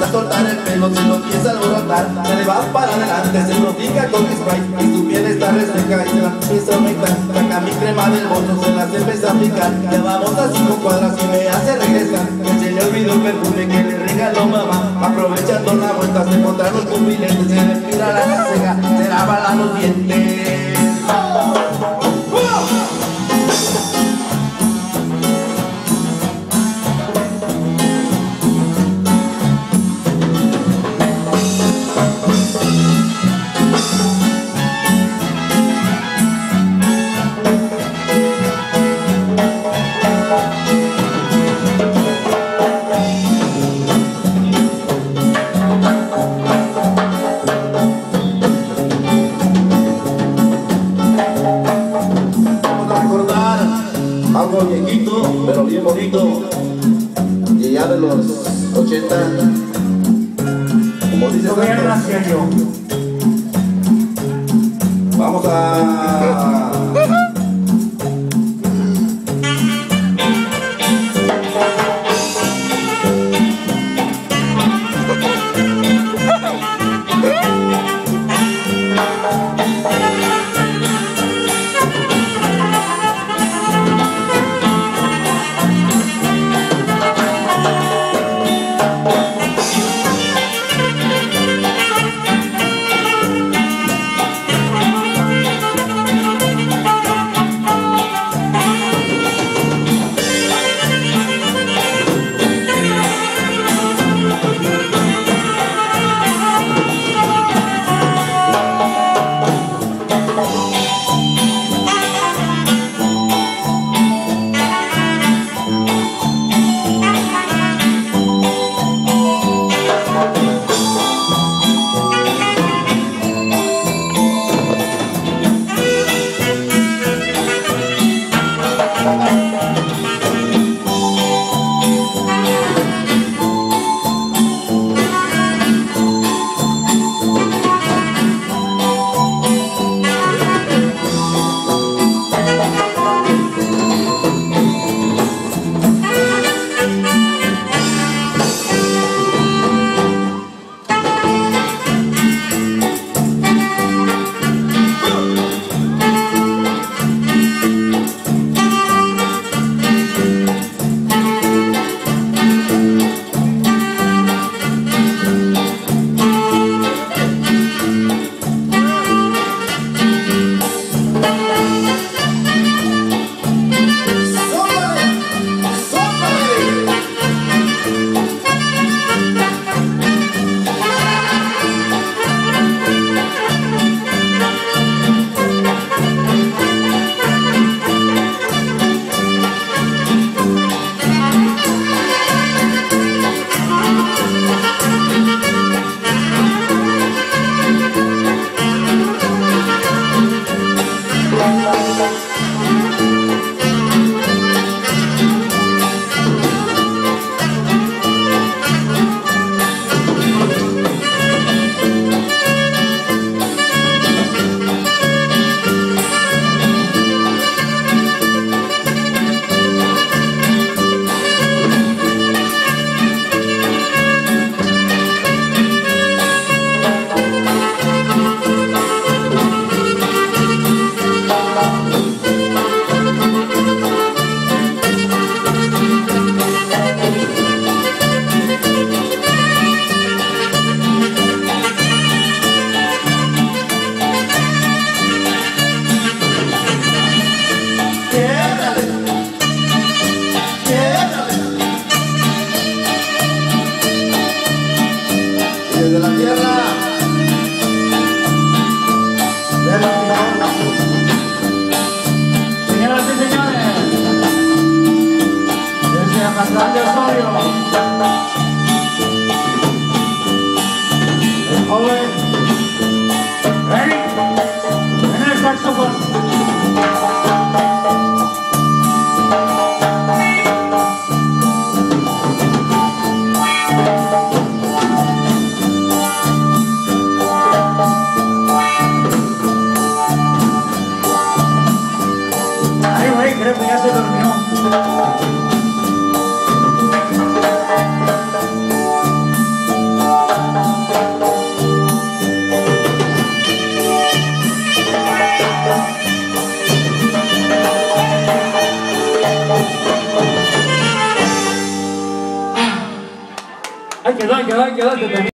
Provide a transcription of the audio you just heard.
empieza a soltar el pelo, se lo empieza a alborotar, se le va para adelante, se lo pica con spray y su piel está reseca y se la empieza a aumentar. Saca mi crema del bolso, se las empieza a aplicar, ya vamos a 5 cuadras y me hace regresar. Se le olvidó el perfume que le regaló mamá, aprovechando la vuelta se encontraron los pupilentes, se le tira la ceja, se lava los dientes. Algo viejito, pero bien bonito, y ya de los 80, como dice Santos. Vamos a... Desde la tierra de la tierra. Señoras y señores, desde Amatlán de Osorio, el joven Eric en el saxofón. Creo que ya se durmió. Hay que dar,